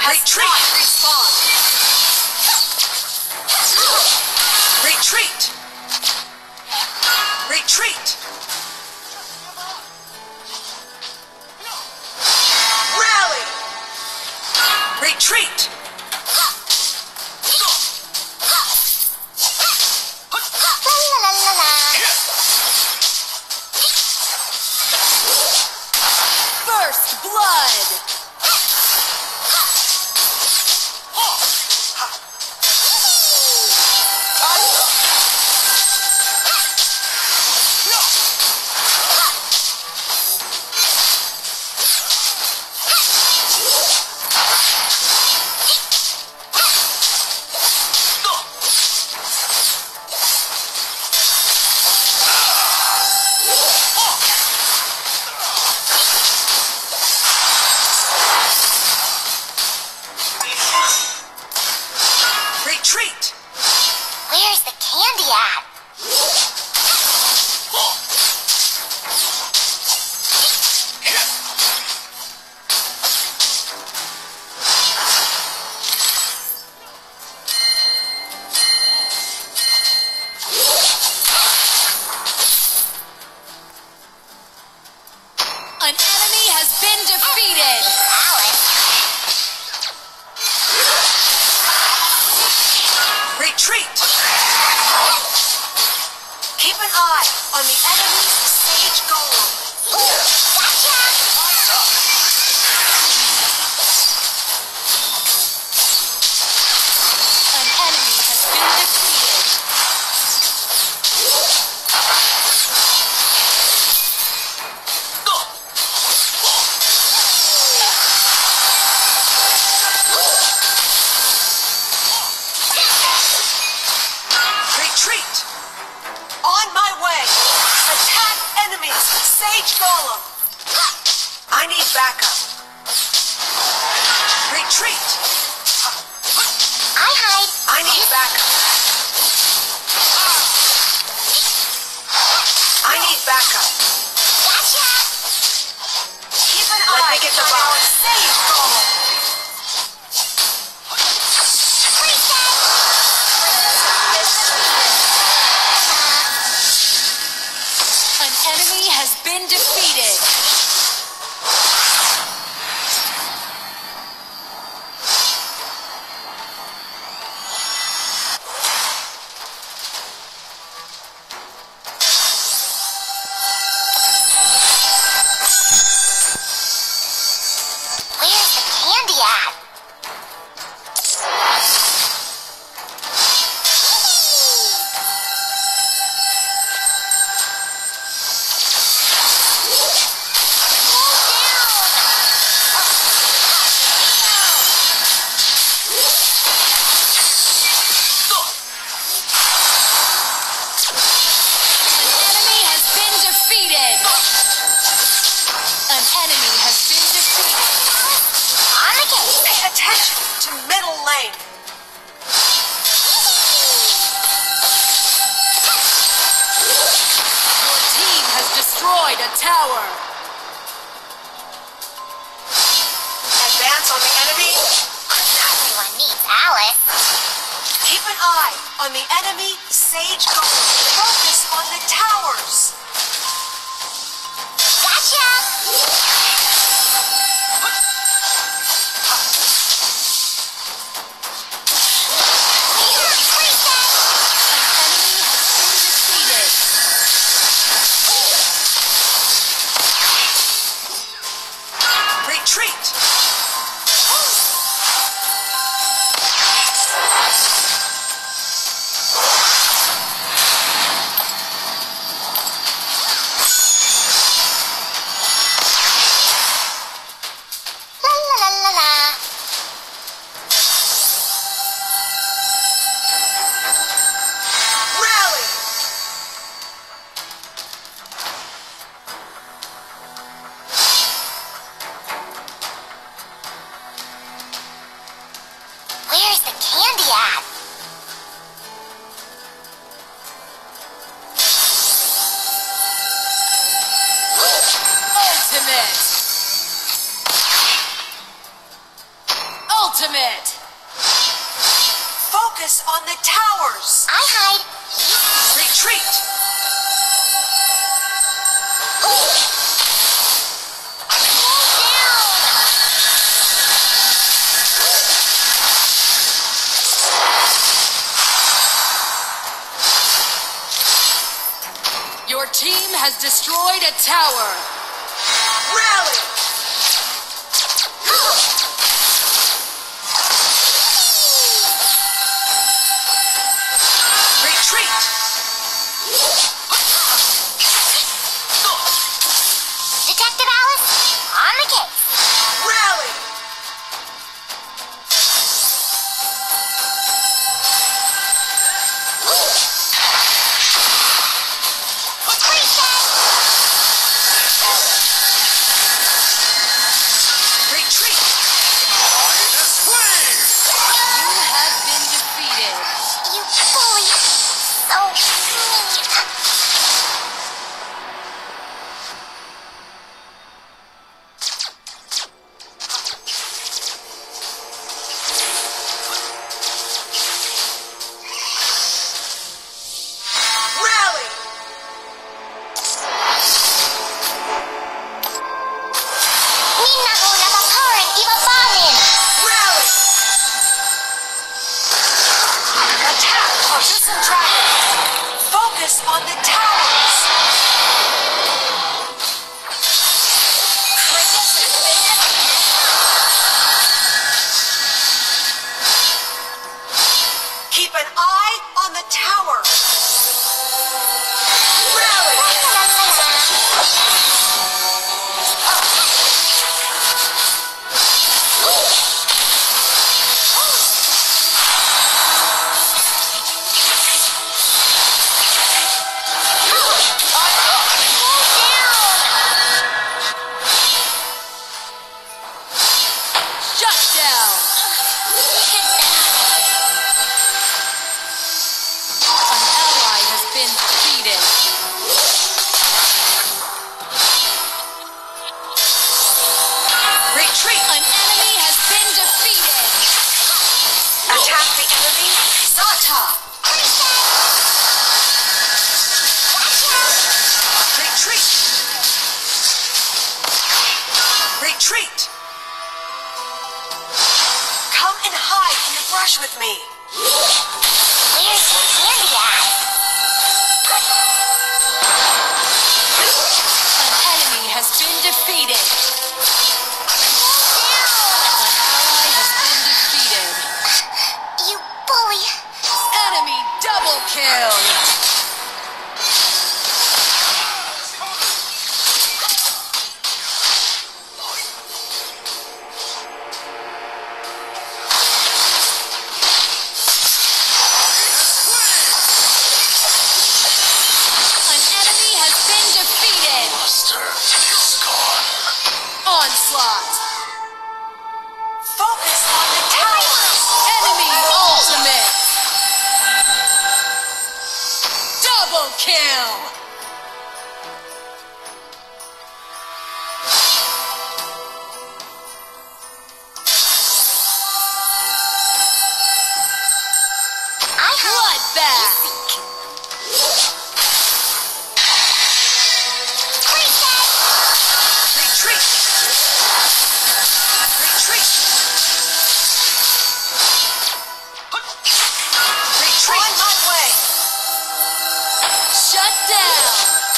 has not respawned. Retreat! Retreat! Rally! Retreat! First blood! Retreat! Where's the candy at? An enemy has been defeated! Alice. Retreat! Keep an eye on the enemy's Sage Golem. An enemy has been defeated. Retreat! On my way! Attack enemies! Sage Golem! I need backup. Retreat! I hide. I need backup. I need backup. Gotcha. Keep an Let eye me get the on bomb. our Sage Golem. An enemy has been defeated. Where's the candy at? An enemy has been defeated. On the case. Pay attention to middle lane. Your team has destroyed a tower. Advance on the enemy. Everyone needs Alice. Keep an eye on the enemy Sage Golem. Focus on the towers. Gotcha. Retreat! Your team has destroyed a tower. Rally! Retreat! Detective Alice, on the case. Rally! Retreat! You have been defeated. You bully. So mean. Rally! Ninnago napaparan ibabanin. Rally! Attack our system dragons! Focus on the towers! Kratos has been defeated. Keep an eye on the tower! Rally! Shut down. An ally has been defeated. Retreat! An enemy has been defeated. Attack the enemy! Zata! Retreat! Retreat! Come and hide in the brush with me! Where's the candy at? An enemy has been defeated. An ally has been defeated. You bully. Enemy double kill. An enemy has been defeated. Onslaught. Focus on the towers! Enemy ultimate. Double kill. I Bloodbath. Retreat! Retreat! Retreat! On my way! Shut down.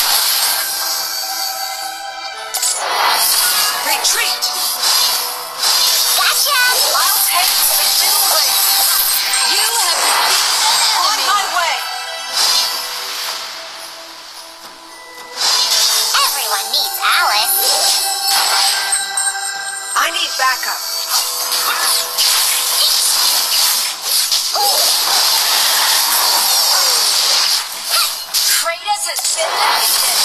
Retreat! Gotcha. I'll take the middle way! You have defeated an On enemy. my way! Everyone needs Alice. I need backup. Kratos has been defeated.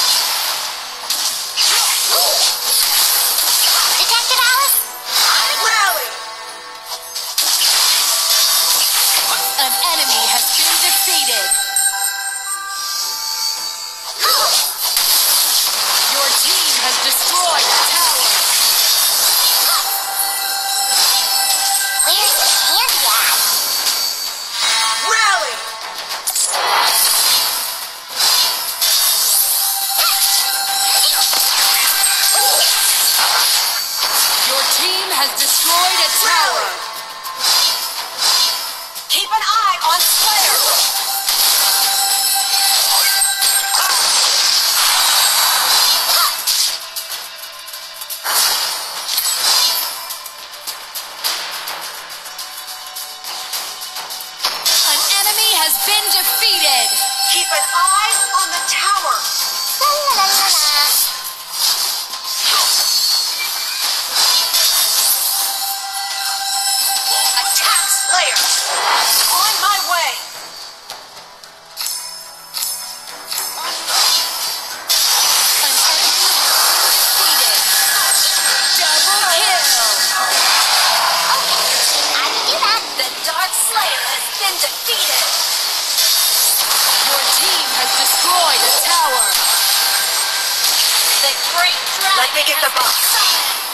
Detective Alice? Rally! An enemy has been defeated. Your team has destroyed a tower. Where's the candy at? Rally! The great dragon Let me get the has been box. summoned.